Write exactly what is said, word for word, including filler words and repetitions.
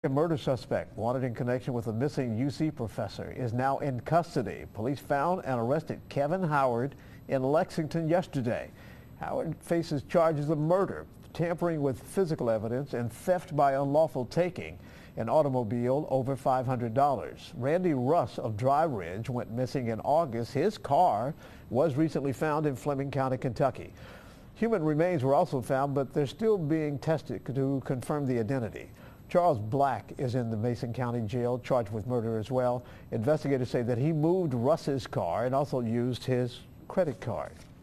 A murder suspect wanted in connection with a missing U C professor is now in custody. Police found and arrested Kevin Howard in Lexington yesterday. Howard faces charges of murder, tampering with physical evidence, and theft by unlawful taking an automobile over five hundred dollars. Randy Russ of Dry Ridge went missing in August. His car was recently found in Fleming County, Kentucky. Human remains were also found, but they're still being tested to confirm the identity. Charles Black is in the Mason County Jail, charged with murder as well. Investigators say that he moved Russ's car and also used his credit card.